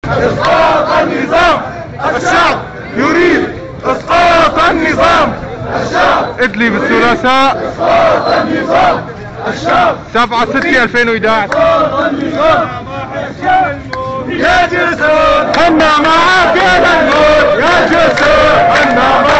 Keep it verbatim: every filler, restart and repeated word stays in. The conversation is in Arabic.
اسقاط النظام. الشعب يريد اسقاط النظام. الشعب ادلب الثلاثاء اسقاط النظام. الشعب سبعة ستة ألفين وأحد عشر. اسقاط النظام. يا جسر حنا معاك يا الموت، يا جسر حنا معاك.